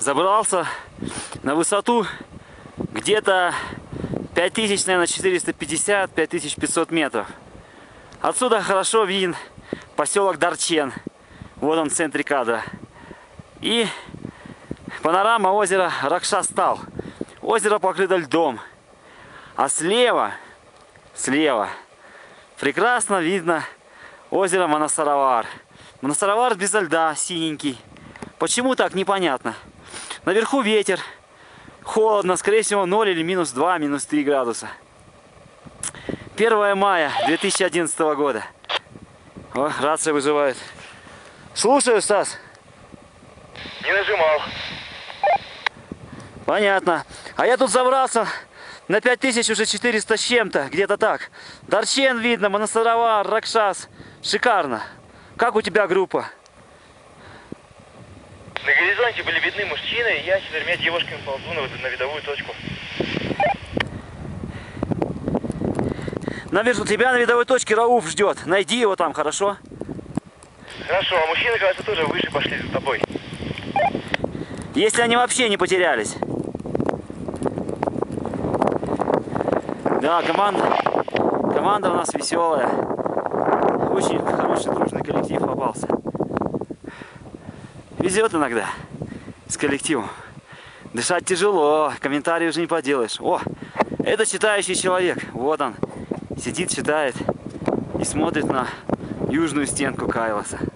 Забрался на высоту где-то 5000, наверное, 450, 5500 метров. Отсюда хорошо виден поселок Дарчен. Вот он в центре кадра. И панорама озера Ракшастал. Озеро покрыто льдом. А слева прекрасно видно озеро Манасаровар. Манасаровар без льда, синенький. Почему так, непонятно. Наверху ветер. Холодно, скорее всего, 0 или -2, -3 градуса. 1 мая 2011 года. О, рация вызывает. Слушаю, Стас. Не нажимал. Понятно. А я тут забрался на 5000 уже 400 с чем-то. Где-то так. Дарчен видно, Манасаровар, Ракшас. Шикарно. Как у тебя группа? На горизонте были видны мужчины, и я с 4 девушками ползу на видовую точку. Наверху тебя на видовой точке Рауф ждет. Найди его там, хорошо? Хорошо, а мужчины, кажется, тоже выше пошли за тобой. Если они вообще не потерялись. Да, команда у нас веселая. Очень хороший дружный коллектив попался. Везет иногда с коллективом. Дышать тяжело, комментарии уже не поделаешь. О, это читающий человек. Вот он. Сидит, читает и смотрит на южную стенку Кайласа.